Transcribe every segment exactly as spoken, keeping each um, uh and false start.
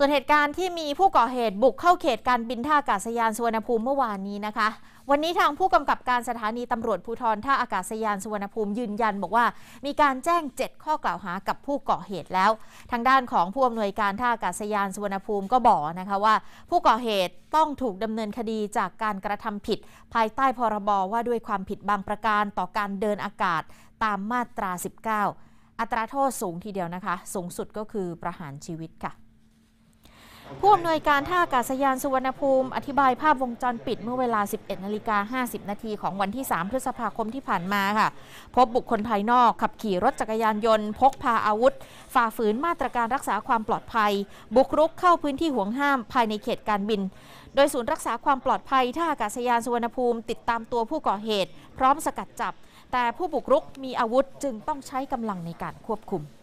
ส่วนเหตุการณ์ที่มีผู้ก่อเหตุบุกเข้าเขตการบินท่าอากาศยานสุวรรณภูมิเมื่อวานนี้นะคะวันนี้ทางผู้กำกับการสถานีตำรวจภูธรท่าอากาศยานสุวรรณภูมิยืนยันบอกว่ามีการแจ้งเจ็ดข้อกล่าวหากับผู้ก่อเหตุแล้วทางด้านของผู้อำนวยการท่าอากาศยานสุวรรณภูมิก็บอกนะคะว่าผู้ก่อเหตุต้องถูกดำเนินคดีจากการกระทำผิดภายใต้พรบว่าด้วยความผิดบางประการต่อการเดินอากาศตามมาตราสิบเก้าอัตราโทษสูงทีเดียวนะคะสูงสุดก็คือประหารชีวิตค่ะผู้อำนวยการท่าอากาศยานสุวรรณภูมิอธิบายภาพวงจรปิดเมื่อเวลา สิบเอ็ดนาฬิกาห้าสิบนาทีของวันที่ สามพฤษภาคมที่ผ่านมาค่ะพบบุคคลภายนอกขับขี่รถจักรยานยนต์พกพาอาวุธฝ่าฝืนมาตรการรักษาความปลอดภัยบุกรุกเข้าพื้นที่ห่วงห้ามภายในเขตการบินโดยศูนย์รักษาความปลอดภัยท่าอากาศยานสุวรรณภูมิติดตามตัวผู้ก่อเหตุพร้อมสกัดจับแต่ผู้บุกรุกมีอาวุธจึงต้องใช้กำลังในการควบคุม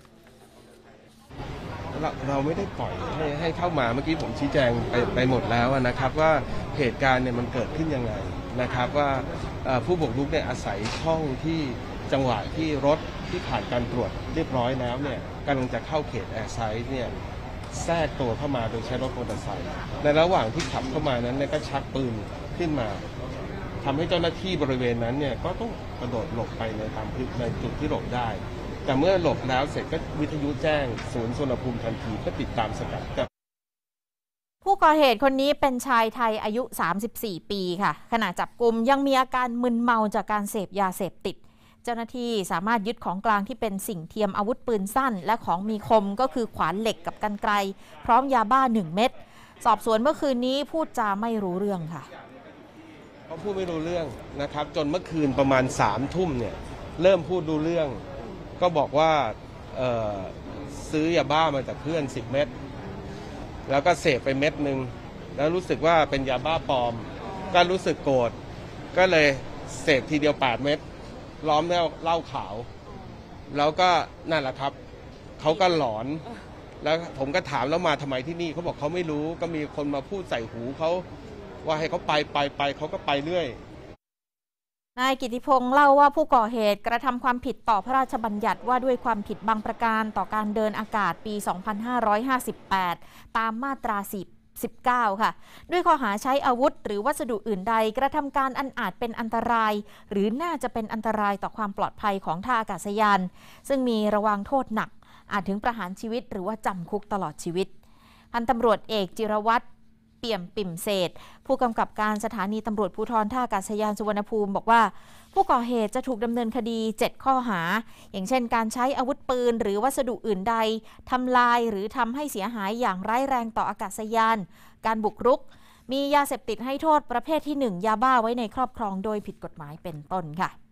เราเราไม่ได้ปล่อยให้ให้เข้ามาเมื่อกี้ผมชี้แจงไปไปหมดแล้วนะครับว่าเหตุการณ์เนี่ยมันเกิดขึ้นยังไงนะครับว่าผู้บุกรุกเนี่ยอาศัยช่องที่จังหวะที่รถที่ผ่านการตรวจเรียบร้อยแล้วเนี่ยกำลังจะเข้าเขตแอร์ไซด์เนี่ยแทรกตัวเข้ามาโดยใช้รถมอเตอร์ไซค์ในระหว่างที่ขับเข้ามานั้นเนี่ยก็ชักปืนขึ้นมาทำให้เจ้าหน้าที่บริเวณนั้นเนี่ยก็ต้องกระโดดหลบไปในตามในจุดที่หลบได้แต่เมื่อหลบแล้วเสร็จก็วิทยุแจ้งศูนย์สุวรรณภูมิทันทีก็ติดตามสกัดจับผู้ก่อเหตุคนนี้เป็นชายไทยอายุสามสิบสี่ปีค่ะขณะจับกุมยังมีอาการมึนเมาจากการเสพยาเสพติดเจ้าหน้าที่สามารถยึดของกลางที่เป็นสิ่งเทียมอาวุธปืนสั้นและของมีคมก็คือขวานเหล็กกับกรรไกรพร้อมยาบ้าหนึ่งเม็ดสอบสวนเมื่อคืนนี้พูดจาไม่รู้เรื่องค่ะเขาพูดไม่รู้เรื่องนะครับจนเมื่อคืนประมาณสามทุ่มเนี่ยเริ่มพูดรู้เรื่องก็บอกว่าซื้อยาบ้ามาจากเพื่อนสิบเม็ดแล้วก็เสพไปเม็ดหนึ่งแล้วรู้สึกว่าเป็นยาบ้าปลอมก็รู้สึกโกรธก็เลยเสพทีเดียวแปดเม็ดล้อมแล้วเหล้าขาวแล้วก็นั่นแหละครับเขาก็หลอนแล้วผมก็ถามแล้วมาทำไมที่นี่เขาบอกเขาไม่รู้ก็มีคนมาพูดใส่หูเขาว่าให้เขาไปไปไปเขาก็ไปเรื่อยนายกิติพงษ์เล่าว่าผู้ก่อเหตุกระทำความผิดต่อพระราชบัญญัติว่าด้วยความผิดบางประการต่อการเดินอากาศปี สองพันห้าร้อยห้าสิบแปด ตามมาตราสิบเก้า ค่ะด้วยข้อหาใช้อาวุธหรือวัสดุอื่นใดกระทำการอันอาจเป็นอันตรายหรือน่าจะเป็นอันตรายต่อความปลอดภัยของท่าอากาศยานซึ่งมีระวางโทษหนักอาจถึงประหารชีวิตหรือว่าจำคุกตลอดชีวิตพันตำรวจเอกจิรวัตรเปี่ยมปิ่มเศษผู้กำกับการสถานีตำรวจภูธรท่าอากาศยานสุวรรณภูมิบอกว่าผู้ก่อเหตุจะถูกดำเนินคดีเจ็ดข้อหาอย่างเช่นการใช้อาวุธปืนหรือวัสดุอื่นใดทำลายหรือทำให้เสียหายอย่างร้ายแรงต่ออากาศยานการบุกรุกมียาเสพติดให้โทษประเภทที่หนึ่งยาบ้าไว้ในครอบครองโดยผิดกฎหมายเป็นต้นค่ะ